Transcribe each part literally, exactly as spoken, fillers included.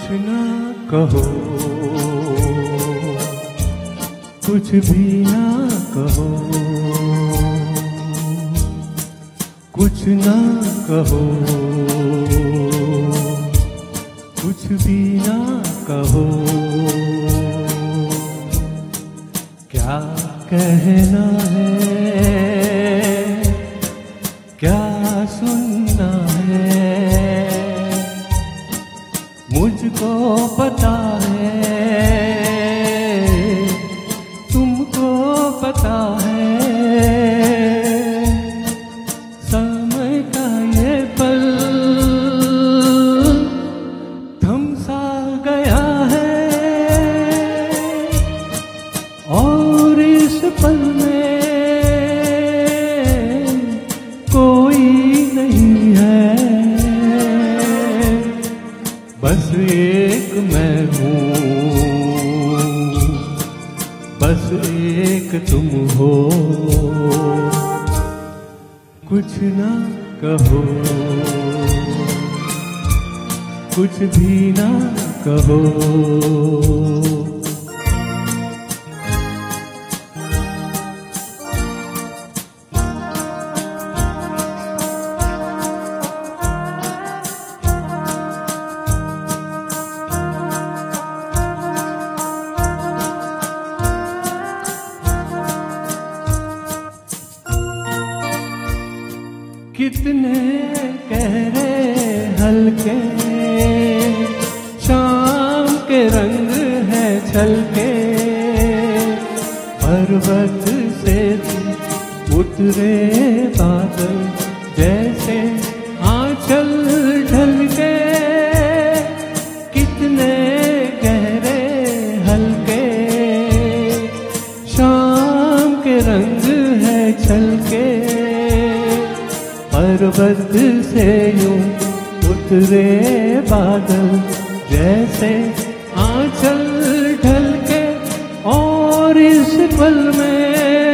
ना कहो, कुछ भी ना कहो, कुछ ना कहो, कुछ भी ना कहो। क्या कहना है, क्या सुनना है, मुझको पता है, तुमको पता है। समय का ये पल थम सा गया है और इस पल में कोई नहीं है, बस एक मैं हूँ, बस एक तुम हो। कुछ ना कहो, कुछ भी ना कहो। कितने गहरे हल्के शाम के रंग है छलके, पर्वत से उतरे बादल जैसे आंचल ढलके। कितने गहरे हल्के शाम के रंग है छलके, पर्वत से यूं उतरे बादल जैसे आंचल ढलके। और इस पल में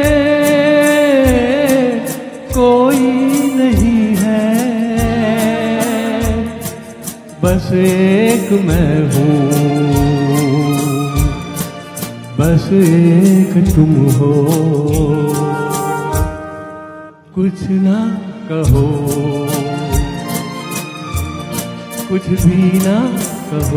कोई नहीं है, बस एक मैं हूँ, बस एक तुम हो। कुछ ना कहो, कुछ भी ना कहो।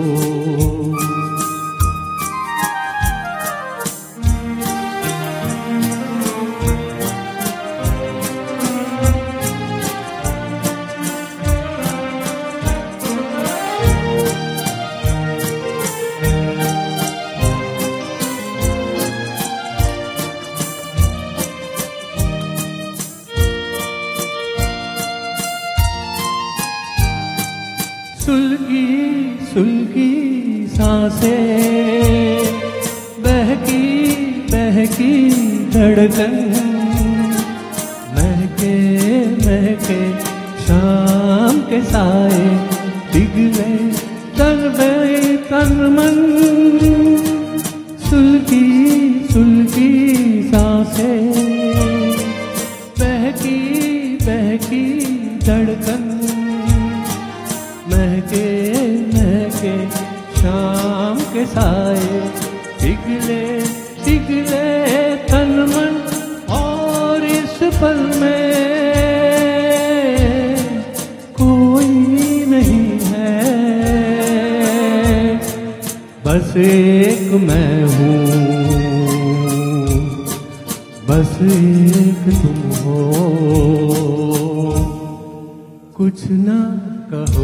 सुलगी सुलगी सांसें, बहकी बहकी धड़कन, महके महके शाम के साए, पिघले तन में तन मन। सुलगी सुलगी सांसें, बहकी बहकी धड़कन, महके महके शाम के साए, पिघले पिघले तन मन। और इस पल में कोई नहीं है, बस एक मैं हूँ, बस एक तुम हो। कुछ ना कहो,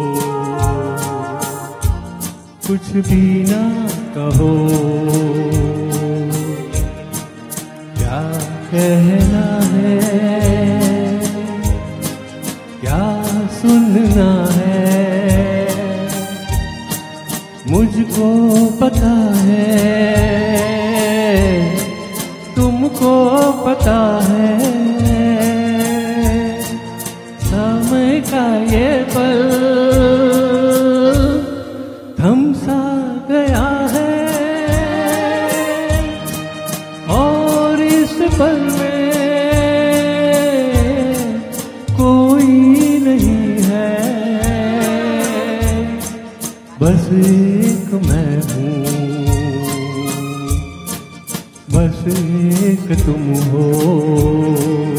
कुछ भी ना कहो। क्या कहना है, क्या सुनना है, मुझको पता है, तुमको पता है। समय का ये पल थम सा गया है और इस पल में कोई नहीं है, बस एक मैं हूँ, बस एक तुम हो।